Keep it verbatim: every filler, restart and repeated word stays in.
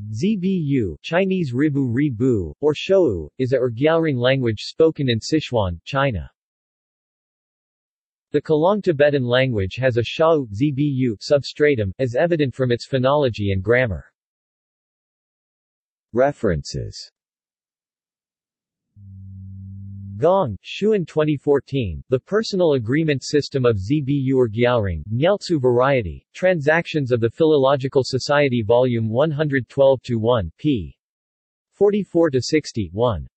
Zbu, Chinese Ribu Ribu, or Shou, is a Urgyalring language spoken in Sichuan, China. The Kalong Tibetan language has a Shou Zbu substratum, as evident from its phonology and grammar. References. Gong, Shuan twenty fourteen, The Personal Agreement System of Zbu Urgyalring, Nyeltsu Variety, Transactions of the Philological Society Volume one twelve to one, p. forty-four to sixty, one.